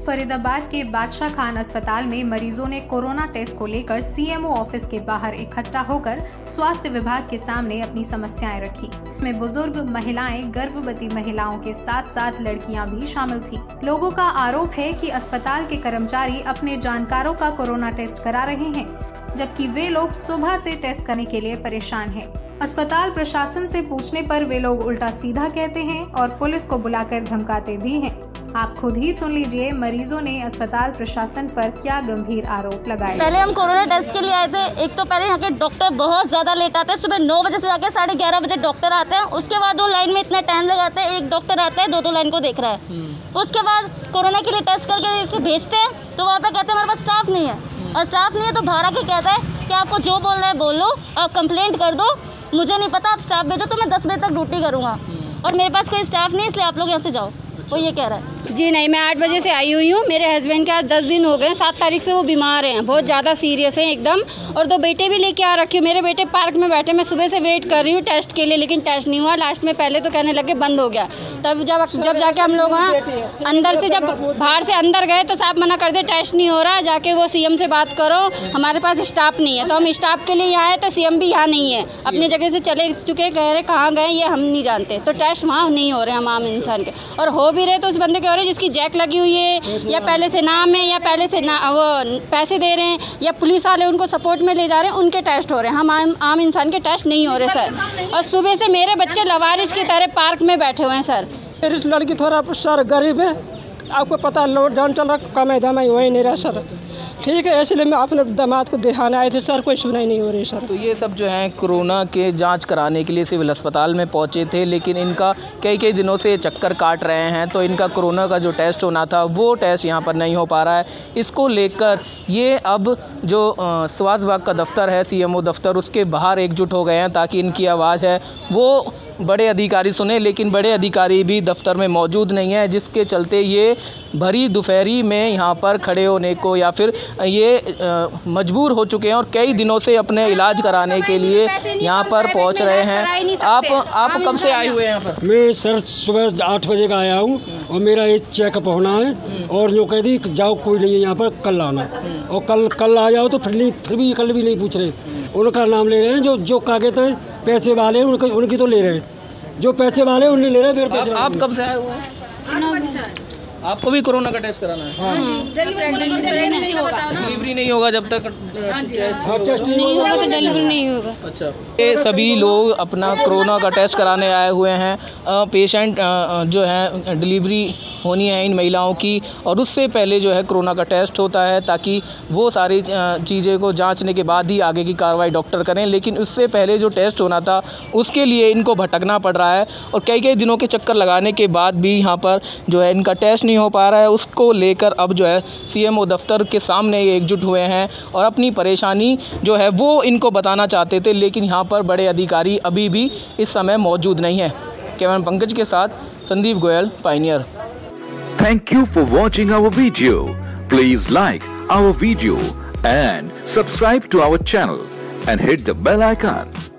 फरीदाबाद के बादशाह खान अस्पताल में मरीजों ने कोरोना टेस्ट को लेकर सीएमओ ऑफिस के बाहर इकट्ठा होकर स्वास्थ्य विभाग के सामने अपनी समस्याएं रखी। में बुजुर्ग महिलाएं, गर्भवती महिलाओं के साथ साथ लड़कियां भी शामिल थी। लोगों का आरोप है कि अस्पताल के कर्मचारी अपने जानकारों का कोरोना टेस्ट करा रहे हैं, जबकि वे लोग सुबह से टेस्ट करने के लिए परेशान हैं। अस्पताल प्रशासन से पूछने पर वे लोग उल्टा सीधा कहते हैं और पुलिस को बुलाकर धमकाते भी हैं। आप खुद ही सुन लीजिए मरीजों ने अस्पताल प्रशासन पर क्या गंभीर आरोप लगाए। पहले हम कोरोना टेस्ट के लिए आए थे। एक तो पहले यहाँ के डॉक्टर बहुत ज़्यादा लेट आते हैं, सुबह 9 बजे से जाके 11:30 बजे डॉक्टर आते हैं। उसके बाद वो लाइन में इतना टाइम लगाते हैं, एक डॉक्टर आता है 2-2 लाइन को देख रहा है। उसके बाद कोरोना के लिए टेस्ट करके भेजते हैं तो वहाँ पे कहते हैं हमारे पास स्टाफ नहीं है, और स्टाफ नहीं है तो बाहर आके कहता है कि आपको जो बोलना है बोल लो, आप कंप्लेंट कर दो, मुझे नहीं पता, आप स्टाफ भेजो तो मैं 10 बजे तक ड्यूटी करूँगा, और मेरे पास कोई स्टाफ नहीं, इसलिए आप लोग यहाँ से जाओ। वो ये कह रहा है। जी नहीं, मैं 8 बजे से आई हुई हूँ। मेरे हस्बैंड के आज 10 दिन हो गए, 7 तारीख से वो बीमार हैं, बहुत ज़्यादा सीरियस हैं एकदम, और 2 बेटे भी लेके आ रखे हूँ। मेरे बेटे पार्क में बैठे, मैं सुबह से वेट कर रही हूँ टेस्ट के लिए, लेकिन टेस्ट नहीं हुआ। लास्ट में पहले तो कहने लगे बंद हो गया, तब जब जाके हम लोग अंदर से जब बाहर से अंदर गए तो साहब मना कर दे, टेस्ट नहीं हो रहा, जाके वो सीएम से बात करो, हमारे पास स्टाफ नहीं है। तो हम स्टाफ के लिए यहाँ आए तो सीएम भी यहाँ नहीं है, अपनी जगह से चले चुके, कह रहे कहाँ गए ये हम नहीं जानते। तो टेस्ट वहाँ नहीं हो रहे हम आम इंसान के, और हो भी रहे तो उस बंदे के हो रहे जिसकी जैक लगी हुई है, या पहले से नाम है, या पहले से वो पैसे दे रहे हैं, या पुलिस वाले उनको सपोर्ट में ले जा रहे हैं, उनके टेस्ट हो रहे हैं। हम आम इंसान के टेस्ट नहीं हो रहे सर। और सुबह से मेरे बच्चे लवारिश की तरह पार्क में बैठे हुए हैं सर। मेरी लड़की थोड़ा सर गरीब है, आपको पता लॉकडाउन चल रहा, कमाई धमाई वही नहीं रहा सर। ठीक है, इसलिए मैं अपने दामाद को दिखाने आए थे सर, कोई सुनाई नहीं हो रही सर। तो ये सब जो है कोरोना के जांच कराने के लिए सिविल अस्पताल में पहुंचे थे, लेकिन इनका कई दिनों से चक्कर काट रहे हैं, तो इनका कोरोना का जो टेस्ट होना था वो टेस्ट यहाँ पर नहीं हो पा रहा है। इसको लेकर ये अब जो स्वास्थ्य विभाग का दफ्तर है, सीएमओ दफ्तर, उसके बाहर एकजुट हो गए हैं ताकि इनकी आवाज़ है वो बड़े अधिकारी सुने, लेकिन बड़े अधिकारी भी दफ्तर में मौजूद नहीं है, जिसके चलते ये भरी दोपहरी में यहाँ पर खड़े होने को या फिर ये मजबूर हो चुके हैं और कई दिनों से अपने इलाज कराने के लिए यहाँ पर पहुँच रहे हैं। आप कब से आए हुए हैं यहाँ पर? मैं सर सुबह 8 बजे का आया हूँ, और मेरा ये चेकअप होना है, और जो कह दी जाओ कोई नहीं है यहाँ पर, कल आना, और कल आ जाओ तो फिर भी कल भी नहीं पूछ रहे, उनका नाम ले रहे हैं। जो कागज है पैसे वाले हैं उनकी तो ले रहे हैं, जो पैसे वाले उन्हें ले रहे हैं, मेरे पैसे। आप कब से आए हुए हैं? आपको भी कोरोना का टेस्ट कराना है? हाँ। डिलीवरी नहीं होगा जब तक टेस्ट नहीं होगा तो डिलीवरी नहीं होगा। अच्छा, ये सभी लोग अपना कोरोना का टेस्ट कराने आए हुए हैं। पेशेंट जो है डिलीवरी होनी है इन महिलाओं की, और उससे पहले जो है कोरोना का टेस्ट होता है ताकि वो सारी चीज़ें को जांचने के बाद ही आगे की कार्रवाई डॉक्टर करें। लेकिन उससे पहले जो टेस्ट होना था उसके लिए इनको भटकना पड़ रहा है, और कई दिनों के चक्कर लगाने के बाद भी यहाँ पर जो है इनका टेस्ट हो पा रहा है। उसको लेकर अब जो है सीएमओ दफ्तर के सामने ये एकजुट हुए हैं और अपनी परेशानी जो है वो इनको बताना चाहते थे, लेकिन यहाँ पर बड़े अधिकारी अभी भी इस समय मौजूद नहीं है। कैमरामैन पंकज के साथ Sandeep Goyal, Pioneer. Thank you for watching our video. Please like our video and subscribe to our channel and hit the bell icon.